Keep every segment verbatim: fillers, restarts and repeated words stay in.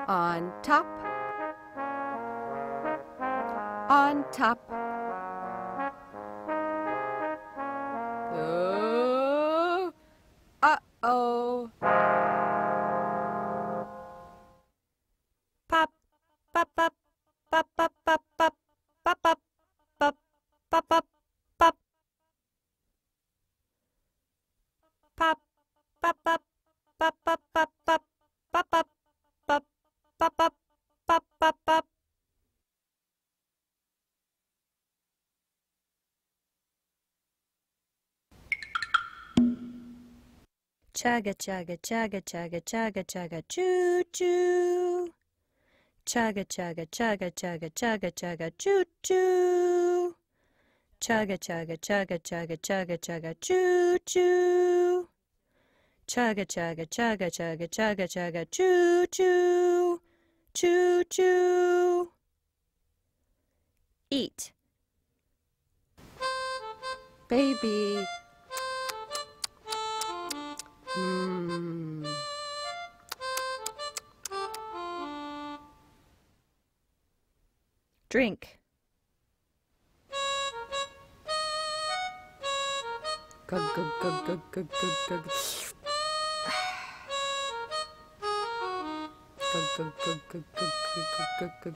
On top, on top. Oh, uh-oh. Pop, pop, pop, pop, pop, pop, pop, pop, pop, pop, pop, pop, pop. Pop, pop, pop, pop, pop, pop, pop, pop, pop, pop, pop, pop, pop, pop, pop. Chugga, chugga, chugga, chugga, chugga, chugga, choo choo. Chugga, chugga, chugga, chugga, chugga, chugga, choo choo. Chugga, chugga, chugga, chugga, chugga, chugga, choo choo. Chugga, chugga, chugga, chugga, chugga, chugga, choo choo. Choo choo. Eat. Baby. Mmm. Drink. Gug, gug, gug, gug, gug, gug, gug. Gug, gug, gug, gug, gug, gug, gug, gug.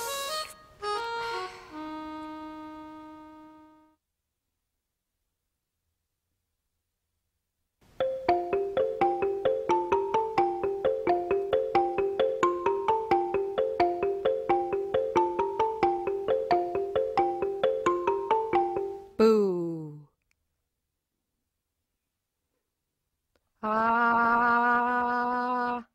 Boo. Ah.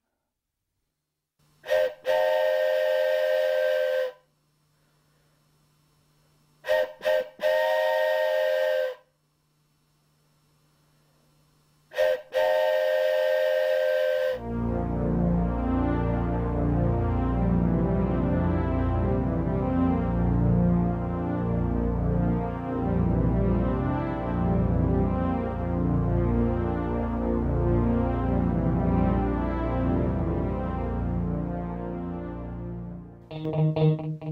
Thank you.